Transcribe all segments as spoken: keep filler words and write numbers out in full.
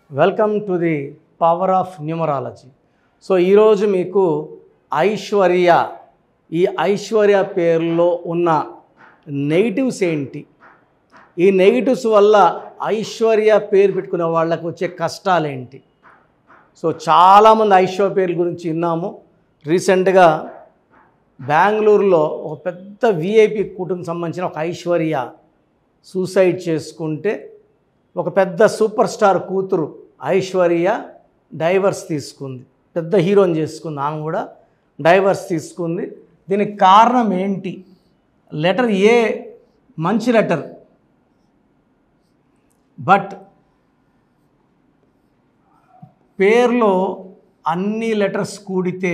Welcome to the power of numerology. So ఈరోజు మీకు ఐశ్వర్య, ఈ ఐశ్వర్య పేరులో ఉన్న నెగిటివ్స్ ఏంటి, ఈ నెగిటివ్స్ వల్ల ఐశ్వర్య పేరు పెట్టుకునే వాళ్ళకు వచ్చే కష్టాలేంటి. సో చాలామంది ఐశ్వర్య పేర్ల గురించి విన్నాము. రీసెంట్గా బెంగళూరులో ఒక పెద్ద విఐపి కుటుంబం సంబంధించిన ఒక ఐశ్వర్య సూసైడ్ చేసుకుంటే ఒక పెద్ద సూపర్ స్టార్ కూతురు ఐశ్వర్య డైవర్స్ తీసుకుంది. పెద్ద హీరోని చేసుకుంది, ఆమె కూడా డైవర్స్ తీసుకుంది. దీనికి కారణం ఏంటి? లెటర్ ఏ మంచి లెటర్, బట్ పేర్లో అన్ని లెటర్స్ కూడితే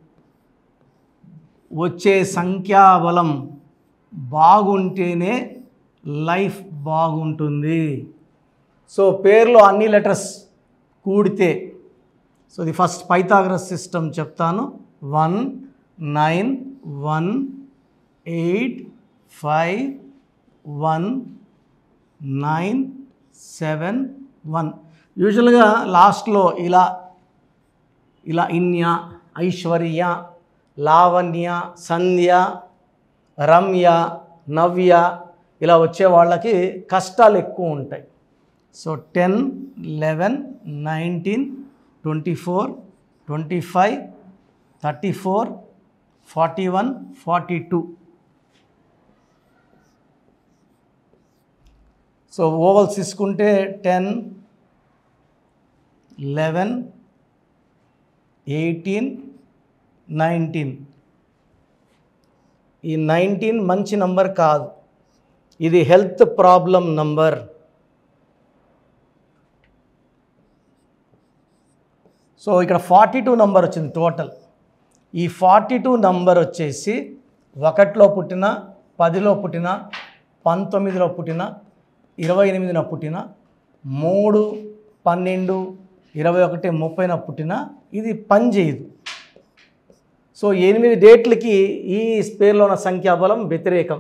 వచ్చే సంఖ్యాబలం బాగుంటేనే లైఫ్ బాగుంటుంది. సో పేర్లో అన్ని లెటర్స్ కూడితే, so the first Pythagoras system చెప్తాను. One nine one eight five one nine seven one. యూజువల్గా లాస్ట్లో ఇలా ఇలా ఇన్య, ఐశ్వర్య, లావణ్య, సంధ్య, రమ్య, నవ్య ఇలా వచ్చే వాళ్ళకి కష్టాలు ఎక్కువ ఉంటాయి. So ten, eleven, nineteen, twenty four, twenty five, thirty four, forty one, forty two. So ovals తీసుకుంటే టెన్, లెవెన్, ఎయిటీన్, నైన్టీన్. ఈ నైన్టీన్ మంచి నంబర్ కాదు, ఇది హెల్త్ ప్రాబ్లం నంబర్. సో ఇక్కడ ఫార్టీ టూ నంబర్ వచ్చింది టోటల్. ఈ ఫార్టీ టూ నంబర్ వచ్చేసి ఒకటిలో పుట్టిన, పదిలో పుట్టిన, పంతొమ్మిదిలో పుట్టిన, ఇరవై ఎనిమిదిన పుట్టిన, మూడు, పన్నెండు, ఇరవై ఒకటి, ముప్పైన పుట్టిన ఇది పని చేయదు. సో ఎనిమిది డేట్లకి ఈ పేర్లో ఉన్న సంఖ్యాబలం వ్యతిరేకం.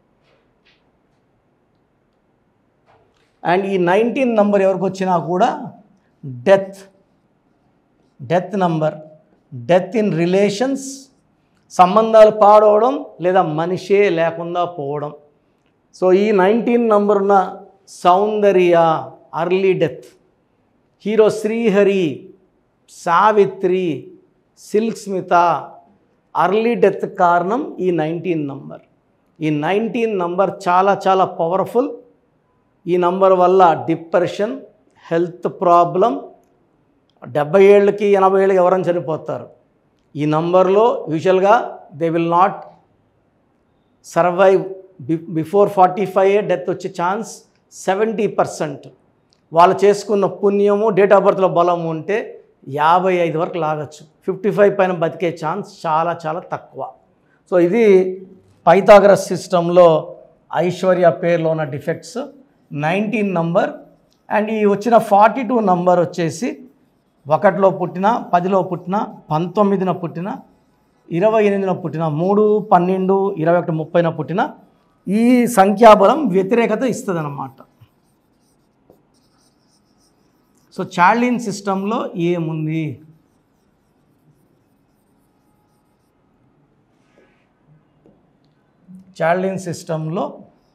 అండ్ ఈ నైన్టీన్ నంబర్ ఎవరికి వచ్చినా కూడా death death number, death in relations, సంబంధాలు పాడవడం లేదా మనిషే లేకుండా పోవడం. సో ఈ నైన్టీన్ నంబర్ ఉన్న Soundarya early death, hero Srihari, Savitri, silk Smitha early death కారణం ఈ నైన్టీన్ నంబర్. ఈ నైన్టీన్ నంబర్ చాలా చాలా పవర్ఫుల్. ఈ నంబర్ వల్ల డిప్రెషన్, హెల్త్ ప్రాబ్లం, డెబ్బై ఏళ్ళకి ఎనభై ఏళ్ళకి ఎవరైనా చనిపోతారు. ఈ నంబర్లో యూజువల్గా they will not survive be before forty five death వచ్చే ఛాన్స్ సెవెంటీ పర్సెంట్. వాళ్ళు చేసుకున్న పుణ్యము, డేట్ ఆఫ్ బర్త్లో బలం ఉంటే యాభై ఐదు వరకు లాగచ్చు. ఫిఫ్టీ ఫైవ్ పైన బతికే ఛాన్స్ చాలా చాలా తక్కువ. సో ఇది పైథాగరస్ సిస్టంలో ఐశ్వర్య పేరులో ఉన్న డిఫెక్ట్స్, నైన్టీన్ నంబర్. అండ్ ఈ వచ్చిన ఫార్టీ టూ నంబర్ వచ్చేసి ఒకటిలో పుట్టిన, పదిలో పుట్టిన, పంతొమ్మిదిన పుట్టిన, ఇరవై ఎనిమిదిన పుట్టిన, మూడు, పన్నెండు, ఇరవై ఒకటి, ముప్పైన పుట్టిన ఈ సంఖ్యాబలం వ్యతిరేకత ఇస్తుంది అన్నమాట. సో చార్లిన్ సిస్టంలో ఏముంది? చార్లిన్ సిస్టంలో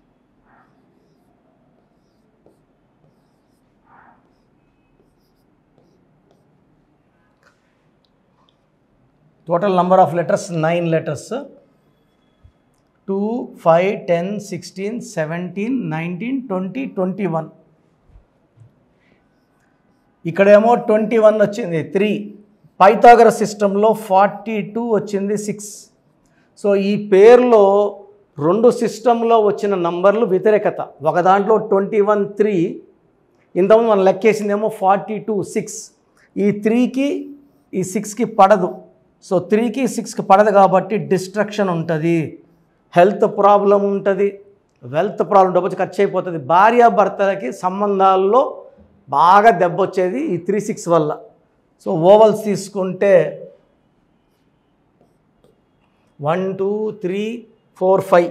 total number of letters nine letters. Two, five, ten, sixteen, seventeen, nineteen, twenty, twenty one. ఇక్కడేమో ట్వంటీ వన్ వచ్చింది త్రీ. పైథాగరస్ సిస్టంలో ఫార్టీ టూ వచ్చింది సిక్స్. సో ఈ పేరులో రెండు సిస్టంలో వచ్చిన నంబర్లు వ్యతిరేకత. ఒక దాంట్లో ట్వంటీ వన్ త్రీ, ఇంతకుముందు మనం లెక్కేసిందేమో ఫార్టీ టూ సిక్స్. ఈ త్రీకి ఈ సిక్స్కి పడదు. సో త్రీకి సిక్స్కి పడదు కాబట్టి డిస్ట్రక్షన్ ఉంటుంది, హెల్త్ ప్రాబ్లం ఉంటుంది, వెల్త్ ప్రాబ్లం, డబ్బు ఖర్చు అయిపోతుంది. భార్యాభర్తలకి సంబంధాల్లో బాగా దెబ్బ వచ్చేది ఈ త్రీ సిక్స్ వల్ల. సో ఓవల్స్ తీసుకుంటే one, two, three, four, five.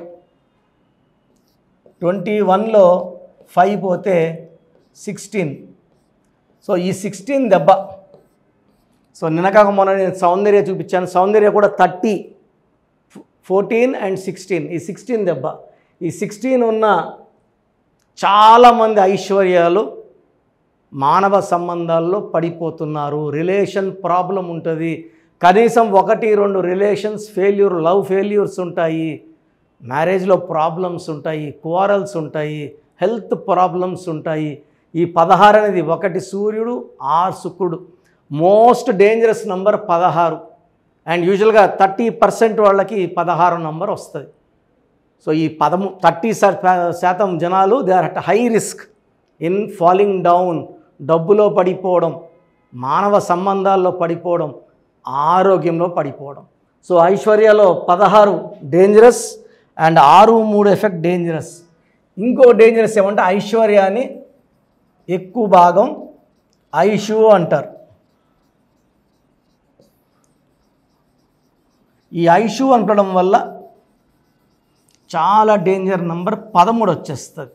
Twenty వన్లో ఫైవ్ పోతే సిక్స్టీన్, సో ఈ సిక్స్టీన్ దెబ్బ. సో నిన్నకాక మొన్న నేను సౌందర్య చూపించాను, సౌందర్య కూడా థర్టీ, ఫోర్టీన్ అండ్ సిక్స్టీన్, ఈ సిక్స్టీన్ దెబ్బ. ఈ సిక్స్టీన్ ఉన్న చాలామంది ఐశ్వర్యాలు మానవ సంబంధాల్లో పడిపోతున్నారు. రిలేషన్ ప్రాబ్లం ఉంటుంది, కనీసం ఒకటి రెండు రిలేషన్స్ ఫెయిల్యూర్, లవ్ ఫెయిల్యూర్స్ ఉంటాయి, మ్యారేజ్లో ప్రాబ్లమ్స్ ఉంటాయి, క్వారల్స్ ఉంటాయి, హెల్త్ ప్రాబ్లమ్స్ ఉంటాయి. ఈ పదహారు అనేది ఒకటి సూర్యుడు, ఆరు శుక్రుడు, మోస్ట్ డేంజరస్ నంబర్ పదహారు. అండ్ యూజువల్గా థర్టీ పర్సెంట్ వాళ్ళకి పదహారు నంబర్ వస్తుంది. సో ఈ పదము థర్టీ శాతం జనాలు they are at high risk in falling down, డబ్బులో పడిపోవడం, మానవ సంబంధాల్లో పడిపోవడం, ఆరోగ్యంలో పడిపోవడం. సో ఐశ్వర్యలో పదహారు డేంజరస్ అండ్ ఆరు మూడు ఎఫెక్ట్ డేంజరస్. ఇంకో డేంజరస్ ఏమంటే ఐశ్వర్యాన్ని ఎక్కువ భాగం ఐషు అంటారు. ఈ ఐషు అనడం వల్ల చాలా డేంజర్ నంబర్ పదమూడు వచ్చేస్తుంది.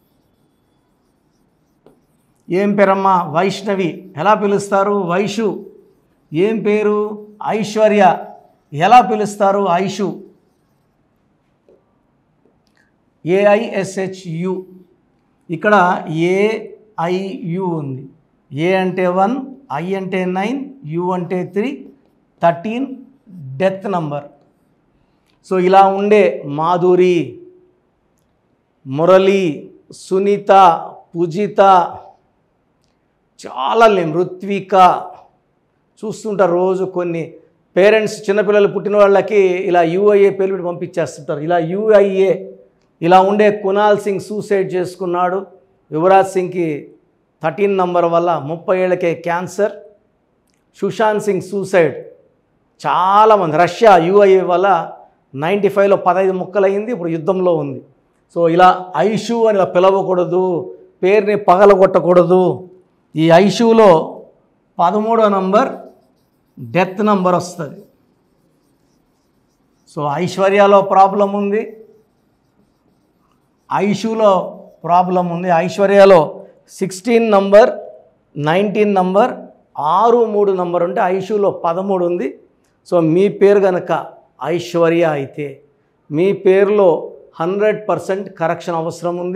ఏం పేరమ్మా? వైష్ణవి. ఎలా పిలుస్తారు? వైషు. ఏం పేరు? ఐశ్వర్య. ఎలా పిలుస్తారు? ఐషు. ఏఐఎస్హెచ్యు. ఇక్కడ ఏఐయు ఉంది. ఏ అంటే వన్, ఐ అంటే నైన్, యు అంటే three, thirteen death number. So ఇలా ఉండే మాధురి, మురళి, సునీత, పూజిత, చాలా లేం, ఋత్విక చూస్తుంటారు రోజు. కొన్ని పేరెంట్స్ చిన్నపిల్లలు పుట్టిన వాళ్ళకి ఇలా యూఐఏ పేరు పెట్టి పంపించేస్తుంటారు. ఇలా యూఐఏ ఇలా ఉండే కునాల్ సింగ్ సూసైడ్ చేసుకున్నాడు. యువరాజ్ సింగ్కి థర్టీన్ నంబర్ వల్ల ముప్పై ఏళ్ళకే క్యాన్సర్. సుశాంత్ సింగ్ సూసైడ్. చాలామంది రష్యా యూఐఏ వల్ల నైంటీ ఫైవ్లో పదహైదు ముక్కలయ్యింది, ఇప్పుడు యుద్ధంలో ఉంది. సో ఇలా ఐషు అని ఇలా పిలవకూడదు, పేరుని పగలగొట్టకూడదు. ఈ ఐషులో పదమూడో నంబర్ డెత్ నంబర్ వస్తుంది. సో ఐశ్వర్యలో ప్రాబ్లం ఉంది, ఐషులో ప్రాబ్లం ఉంది. ఐశ్వర్యలో సిక్స్టీన్ నంబర్, నైన్టీన్ నంబర్, ఆరు మూడు నంబర్ ఉంటే ఐషులో పదమూడు ఉంది. సో మీ పేరు కనుక ఐశ్వర్య అయితే మీ పేరులో హండ్రెడ్ పర్సెంట్ కరెక్షన్ అవసరం ఉంది.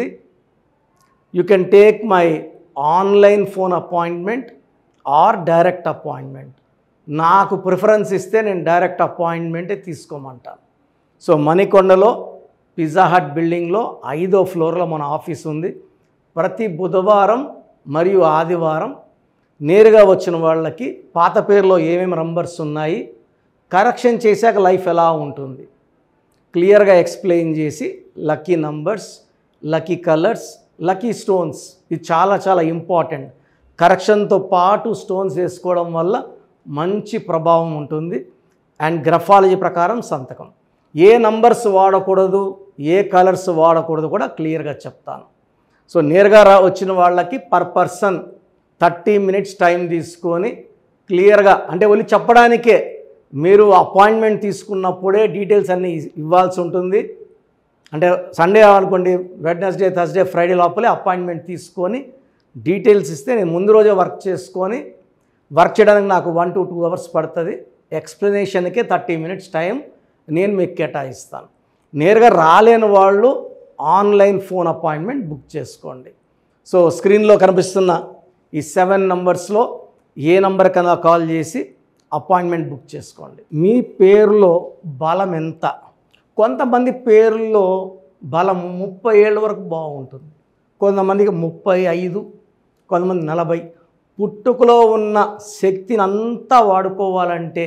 You can take my online phone appointment or direct appointment. నాకు ప్రిఫరెన్స్ ఇస్తే నేను డైరెక్ట్ అపాయింట్మెంటే తీసుకోమంటాను. సో మణికొండలో పిజ్జా హట్ బిల్డింగ్లో ఐదో ఫ్లోర్లో మన ఆఫీస్ ఉంది. ప్రతి బుధవారం మరియు ఆదివారం నేరుగా వచ్చిన వాళ్ళకి పాత పేరులో ఏమేమి నంబర్స్ ఉన్నాయి, కరెక్షన్ చేశాక లైఫ్ ఎలా ఉంటుంది క్లియర్గా ఎక్స్ప్లెయిన్ చేసి lucky numbers, lucky colours, lucky stones, ఇది చాలా చాలా ఇంపార్టెంట్. కరెక్షన్తో పాటు స్టోన్స్ వేసుకోవడం వల్ల మంచి ప్రభావం ఉంటుంది. అండ్ గ్రఫాలజీ ప్రకారం సంతకం, ఏ నంబర్స్ వాడకూడదు, ఏ కలర్స్ వాడకూడదు కూడా క్లియర్గా చెప్తాను. సో నేరుగా రా వచ్చిన వాళ్ళకి per person thirty minutes time తీసుకొని క్లియర్గా, అంటే వాళ్ళు చెప్పడానికే మీరు అపాయింట్మెంట్ తీసుకున్నప్పుడే డీటెయిల్స్ అన్నీ ఇవ్వాల్సి ఉంటుంది. అంటే సండే అనుకోండి, వెడ్నెస్డే, థర్స్డే, ఫ్రైడే లోపలే అపాయింట్మెంట్ తీసుకొని డీటెయిల్స్ ఇస్తే నేను ముందు రోజే వర్క్ చేసుకొని, వర్క్ చేయడానికి నాకు వన్ టు టూ అవర్స్ పడుతుంది. ఎక్స్ప్లెనేషన్కే థర్టీ మినిట్స్ టైం నేను మీకు కేటాయిస్తాను. నేరుగా రాలేని వాళ్ళు ఆన్లైన్ ఫోన్ అపాయింట్మెంట్ బుక్ చేసుకోండి. సో స్క్రీన్లో కనిపిస్తున్న ఈ సెవెన్ నంబర్స్లో ఏ నంబర్ కన్నా కాల్ చేసి అపాయింట్మెంట్ బుక్ చేసుకోండి. మీ పేరులో బలం ఎంత? కొంతమంది పేరులో బలం ముప్పై ఏళ్ళ వరకు బాగుంటుంది, కొంతమందికి ముప్పై ఐదు, కొంతమంది నలభై. పుట్టుకలో ఉన్న శక్తిని అంతా వాడుకోవాలంటే,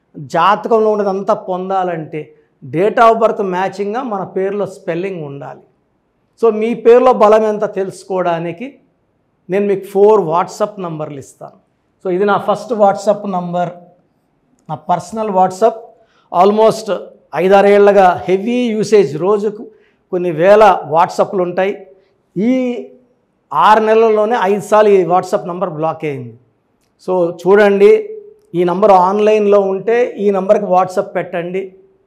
జాతకంలో ఉన్నదంతా పొందాలంటే డేట్ ఆఫ్ బర్త్ మ్యాచింగ్గా మన పేరులో స్పెల్లింగ్ ఉండాలి. సో మీ పేరులో బలం ఎంత తెలుసుకోవడానికి నేను మీకు ఫోర్ వాట్సాప్ నంబర్లు ఇస్తాను. సో ఇది నా ఫస్ట్ వాట్సాప్ నంబర్, నా పర్సనల్ వాట్సాప్. ఆల్మోస్ట్ ఐదారేళ్లుగా హెవీ యూసేజ్, రోజుకు కొన్ని వేల వాట్సాప్లు ఉంటాయి. ఈ ఆరు నెలల్లోనే ఐదు సార్లు ఈ వాట్సాప్ నంబర్ బ్లాక్ అయింది. సో చూడండి, ఈ నంబర్ ఆన్లైన్లో ఉంటే ఈ నంబర్కి వాట్సాప్ పెట్టండి.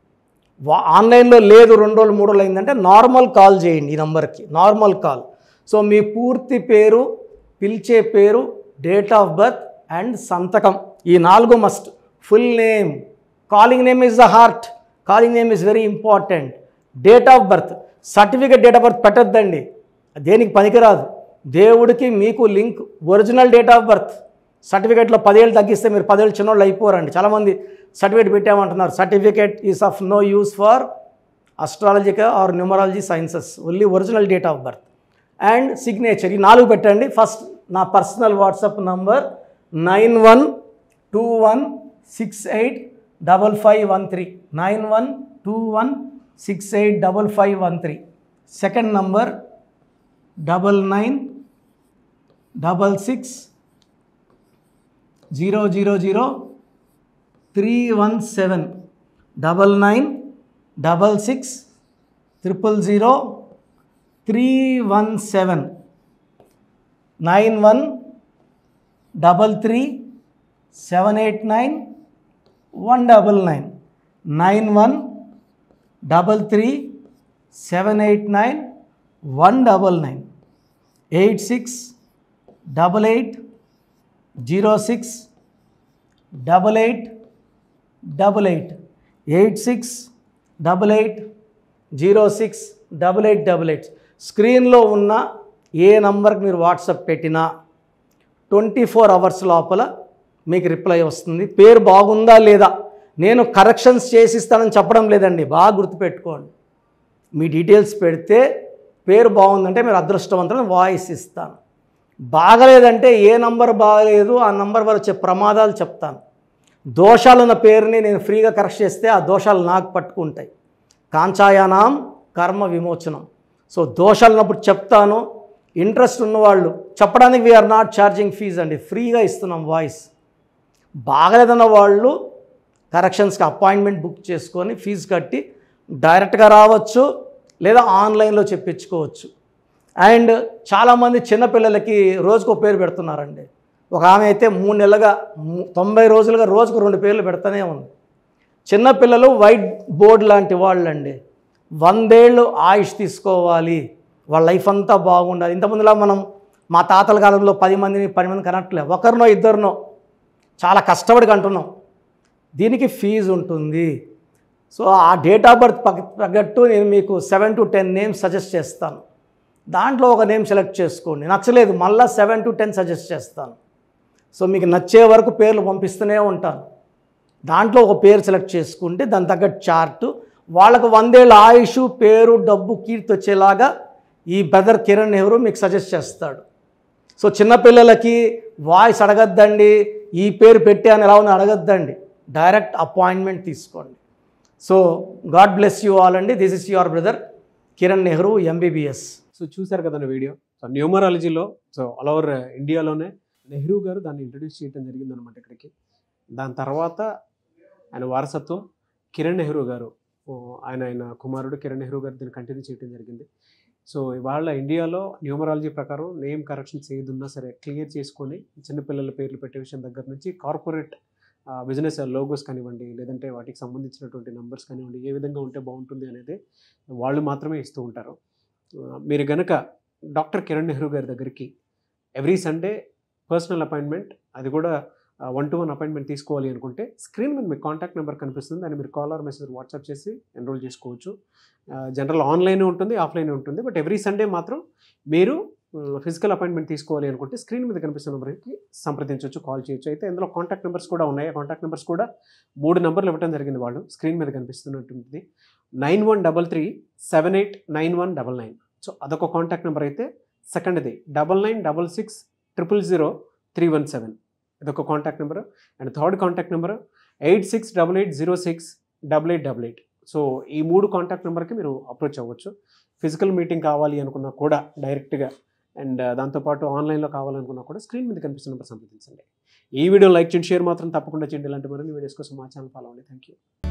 వా ఆన్లైన్లో లేదు, రెండు రోజులు మూడు రోజులు అయిందంటే నార్మల్ కాల్ చేయండి ఈ నంబర్కి, నార్మల్ కాల్. సో మీ పూర్తి పేరు, పిలిచే పేరు, డేట్ ఆఫ్ బర్త్ అండ్ సంతకం. ఈ నాలుగు must. Full name, calling name is the heart, calling name is very important. Date of birth, certificate date of birth పెట్టద్దండి, దేనికి పనికిరాదు. దేవుడికి మీకు link original date of birth. సర్టిఫికేట్లో పదేళ్ళు తగ్గిస్తే మీరు పదేళ్ళు చిన్నోళ్ళు అయిపోరండి. చాలామంది సర్టిఫికేట్ పెట్టామంటున్నారు. Certificate is of no use for astrological or numerology sciences, only original date of birth and signature. ఈ నాలుగు పెట్టండి. ఫస్ట్ నా personal WhatsApp number nine one two one six eight double five one three nine one two one six eight double five one three. Second number double nine double six zero zero zero three one seven double nine double six triple zero three one seven nine one double three seven eight nine one double nine nine one double three seven eight nine one double nine eight six double eight zero six double eight double eight eight six double eight zero six double eight double eight. స్క్రీన్లో ఉన్న ఏ నంబర్కి మీరు WhatsApp పెట్టినా twenty four hours లోపల మీకు reply వస్తుంది. పేరు బాగుందా లేదా, నేను కరెక్షన్స్ చేసిస్తానని చెప్పడం లేదండి, బాగా గుర్తుపెట్టుకోండి. మీ డీటెయిల్స్ పెడితే పేరు బాగుందంటే మీరు అదృష్టవంతులను వాయిస్ ఇస్తాను. బాగలేదంటే ఏ నంబర్ బాగలేదు ఆ నంబర్ వల్ల వచ్చే ప్రమాదాలు చెప్తాను. దోషాలున్న పేరుని నేను ఫ్రీగా కరెక్ట్ చేస్తే ఆ దోషాలు నాకు పట్టుకుంటాయి. కాంచాయానాం కర్మ విమోచనం. సో దోషాలు ఉన్నప్పుడు చెప్తాను. ఇంట్రెస్ట్ ఉన్నవాళ్ళు చెప్పడానికి వీఆర్ నాట్ ఛార్జింగ్ ఫీజ్ అండి, ఫ్రీగా ఇస్తున్నాం వాయిస్. బాగలేదన్న వాళ్ళు కరెక్షన్స్కి అపాయింట్మెంట్ బుక్ చేసుకొని ఫీజు కట్టి డైరెక్ట్గా రావచ్చు లేదా ఆన్లైన్లో చెప్పించుకోవచ్చు. అండ్ చాలామంది చిన్నపిల్లలకి రోజుకు పేరు పెడుతున్నారండి. ఒక ఆమె అయితే మూడు నెలలుగా తొంభై రోజులుగా రోజుకు రెండు పేర్లు పెడతానే ఉంది. చిన్నపిల్లలు వైట్ బోర్డ్ లాంటి వాళ్ళండి. వందేళ్ళు ఆయుష్ తీసుకోవాలి, వాళ్ళ లైఫ్ అంతా బాగుండాలి. ఇంతకుముందులా మనం మా తాతల కాలంలో పది మందిని పది మంది కనట్లే, ఒకరినో ఇద్దరినో చాలా కష్టపడి కంటున్నాం. దీనికి ఫీజు ఉంటుంది. సో ఆ డేట్ ఆఫ్ బర్త్ తగ్గట్టు నేను మీకు seven to ten names suggest చేస్తాను. దాంట్లో ఒక నేమ్ సెలెక్ట్ చేసుకోండి, నచ్చలేదు మళ్ళీ సెవెన్ టు టెన్ సజెస్ట్ చేస్తాను. సో మీకు నచ్చే వరకు పేర్లు పంపిస్తూనే ఉంటాను. దాంట్లో ఒక పేరు సెలెక్ట్ చేసుకుంటే దాని తగ్గట్టు చార్టు, వాళ్ళకు వందేళ్ళ ఆయుష్, పేరు, డబ్బు, కీర్తి వచ్చేలాగా ఈ బ్రదర్ కిరణ్ నెహ్రూ మీకు సజెస్ట్ చేస్తాడు. సో చిన్నపిల్లలకి వాయిస్ అడగద్దండి, ఈ పేరు పెట్టాను ఎలా ఉందో అడగద్దండి, డైరెక్ట్ అపాయింట్మెంట్ తీసుకోండి. So God bless you all అండి. This is your brother Kiran Nehru MBBS. So చూశారు కదండి వీడియో. సో న్యూమరాలజీలో సో ఆల్ ఓవర్ ఇండియాలోనే నెహ్రూ గారు దాన్ని ఇంట్రడ్యూస్ చేయడం జరిగిందనమాట ఇక్కడికి. దాని తర్వాత ఆయన వారసత్వం కిరణ్ నెహ్రూ గారు, ఆయన ఆయన కుమారుడు కిరణ్ నెహ్రూ గారు దీన్ని కంటిన్యూ చేయడం జరిగింది. సో ఇవాళ ఇండియాలో న్యూమరాలజీ ప్రకారం నేమ్ కరెక్షన్స్ ఏది ఉన్నా సరే క్లియర్ చేసుకొని చిన్నపిల్లల పేర్లు పెట్టే విషయం దగ్గర నుంచి కార్పొరేట్ బిజినెస్ లోగోస్ కానివ్వండి, లేదంటే వాటికి సంబంధించినటువంటి నెంబర్స్ కానివ్వండి, ఏ విధంగా ఉంటే బాగుంటుంది అనేది వాళ్ళు మాత్రమే ఇస్తూ ఉంటారు. మీరు కనుక డాక్టర్ కిరణ్ నెహ్రూ గారి దగ్గరికి ఎవ్రీ సండే పర్సనల్ అపాయింట్మెంట్, అది కూడా వన్ టు వన్ అపాయింట్మెంట్ తీసుకోవాలి అనుకుంటే స్క్రీన్ మీద మీకు కాంటాక్ట్ నెంబర్ కనిపిస్తుంది, దాన్ని మీరు కాల్ ఆర్ మెసేజ్ వాట్సాప్ చేసి ఎన్రోల్ చేసుకోవచ్చు. జనరల్ ఆన్లైన్ ఉంటుంది, ఆఫ్లైన్ ఉంటుంది. బట్ ఎవ్రీ సండే మాత్రం మీరు ఫిజికల్ అపాయింట్మెంట్ తీసుకోవాలి అనుకుంటే స్క్రీన్ మీద కనిపిస్తున్న నెంబర్కి సంప్రదించవచ్చు, కాల్ చేయొచ్చు. అయితే ఇందులో కాంటాక్ట్ నెంబర్స్ కూడా ఉన్నాయి. ఆ కాంటాక్ట్ నెంబర్స్ కూడా మూడు నెంబర్లు ఇవ్వడం జరిగింది వాళ్ళు, స్క్రీన్ మీద కనిపిస్తున్నట్టుంది. Nine one double three seven eight nine one double nine so అదొక కాంటాక్ట్ నెంబర్. అయితే సెకండ్ది double nine double six triple zero three one seven ఇదొక contact number. And third contact number eight six double eight zero six double eight double eight so ఈ మూడు contact నెంబర్కి మీరు approach అవ్వచ్చు. Physical meeting కావాలి అనుకున్నా కూడా డైరెక్ట్గా, అండ్ దాంతోపాటు ఆన్లైన్లో కావాలనుకున్నా కూడా స్క్రీన్ మీద కనిపిస్తున్న నెంబర్ సంప్రదించండి. ఈ వీడియో లైక్ చేయండి, షేర్ మాత్రం తప్పకుండా చేయండి. ఇలాంటి మరిన్ని వీడియోస్ కోసం మా ఛానల్ ఫాలో అవ్వండి. Thank you.